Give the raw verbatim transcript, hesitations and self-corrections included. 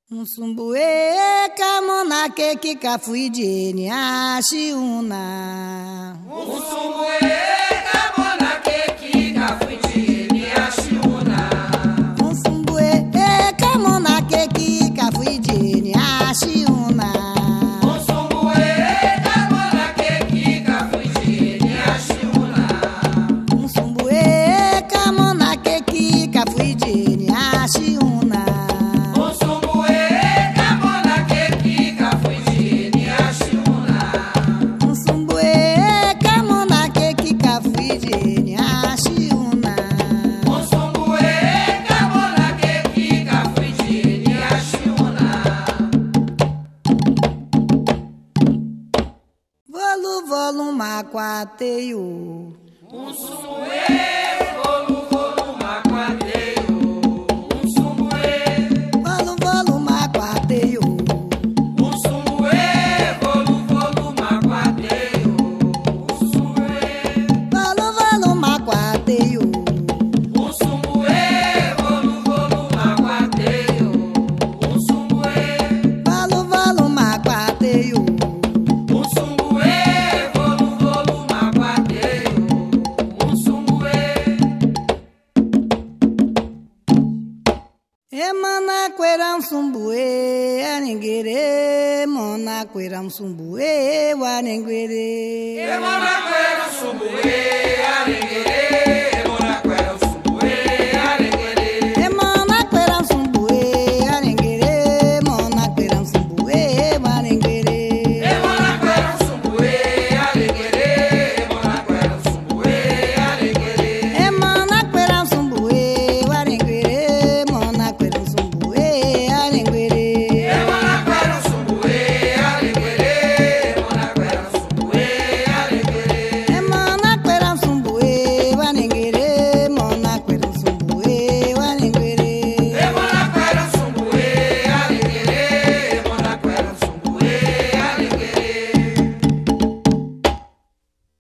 Um sumbuê, camona, que que cafuidiene, achiuna. Um sumbuê, camona, que que cafuidiene, achiuna. Um sumbuê, camona, que que cafuidiene, achiuna. Um sumbuê, camona, que que cafuidiene, achiuna. Um sumbuê, camona, que que cafuidiene, achiuna. Volu, maquateio. Um sumbuê, volu, volu, maquateio. Um sumbuê, volu, volu, maquateio. Um sumbuê, volu, volu, maquateio. Um sumbuê, volu, volu, maquateio. Um sumbuê, volu, volu, maquateio. Um sumbuê, volu, volu, maquateio. Emanaqueirão sumbuê, arenguerê, monaqueirão sumbuê, arenguerê. Emanaqueirão sumbuê, arenguerê.